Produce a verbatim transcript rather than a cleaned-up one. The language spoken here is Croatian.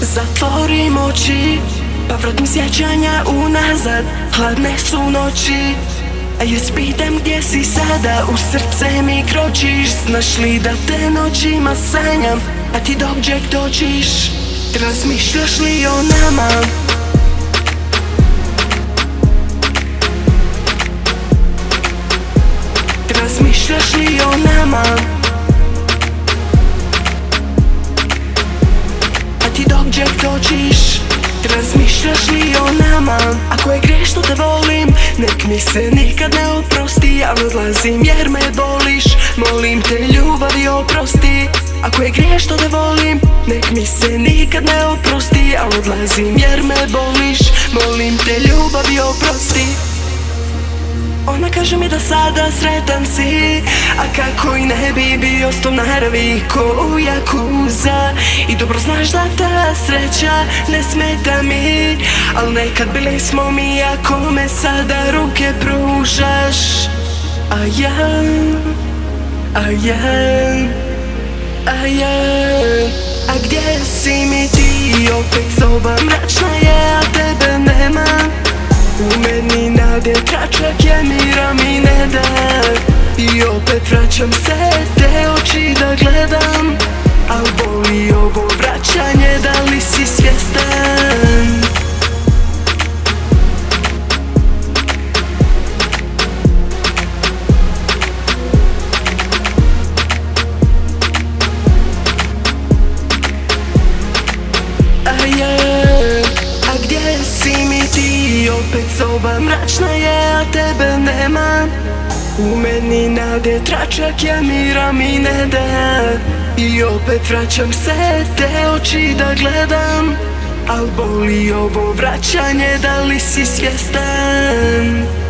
Zatvorim oči, pa vratim sjećanja unazad. Hladne su noći, a ja spitam gdje si sada. U srce mi kročiš, znaš li da te noćima sanjam, a ti dođe dođiš. Razmišljaš li o nama? Razmišljaš li o nama? A ti dođe dođiš. Razmišljaš li o nama? Ako je grijeh što te volim, nek mi se nikad ne oprosti. Ali odlazim jer me boliš, molim te ljubavi oprosti. Ako je grijeh što te volim, nek mi se nikad ne oprosti. Ali odlazim jer me boliš, molim te ljubavi oprosti. Ona kaže mi da sada sretan si, a kako i ne bi bio s tom naravi ko u Jakuza. I dobro znaš da ta sreća ne smeta mi, al nekad bili smo mi, ako me sada ruke pružaš. A ja, a ja, a ja, a gdje si mi ti? Opet soba mračna je, a tebe nema. U meni nade tračak je, mira mi ne da. I opet vraćam se, te oči da gledam. Al boli ovo vraćanje, da li si svjestan? A ja, a gdje si mi ti? Opet soba mračna je, a tebe nema. U meni nade tračak je, mira mi ne da. I opet vraćam se, te oči da gledam. Al boli ovo vraćanje, da li si svjestan?